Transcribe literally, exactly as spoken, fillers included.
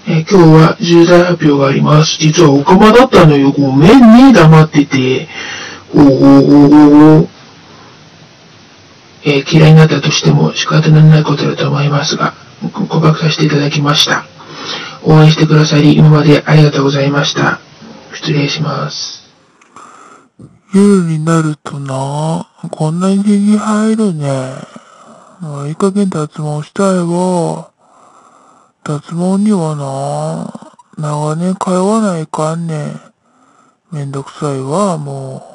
えー、今日は重大発表があります。実はオカマだったのよ。ごめんね、黙ってて。おーおーおーおー。えー、嫌いになったとしても仕方のないことだと思いますが、告白させていただきました。応援してくださり、今までありがとうございました。失礼します。 夜になるとな、こんなに手に入るね。もういい加減脱毛したいわ。脱毛にはな、長年通わないかんねん。めんどくさいわ、もう。